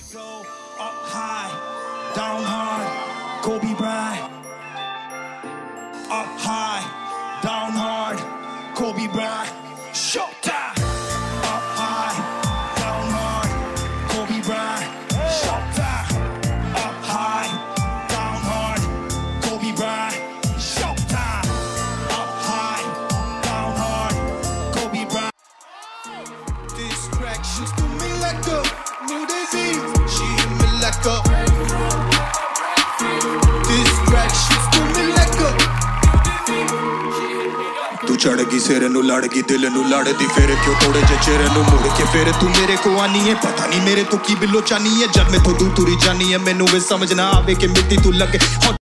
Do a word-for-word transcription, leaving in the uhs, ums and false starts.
So up high, down hard, Kobe Bryant. Up high, down hard, Kobe Bryant. Showtime. Up high, down hard, Kobe Bryant. Showtime. Up high, down hard, Kobe Bryant. Showtime. Up high, down hard, Kobe Bryant. Distractions to me like a new disease. She hit me like a distractions to me like a. तू चढ़ गई सिर नू लड़ गई दिल नू लड़दी फिर क्यों थोड़े जे चेहरे नू मुड़ के फिर तू मेरे को आनी है पता नहीं मेरे तो की बिलो चानी है जब मैं तो दूर तुरी जानी है मैनू वे समझ ना आवे कि मिट्टी तू लगे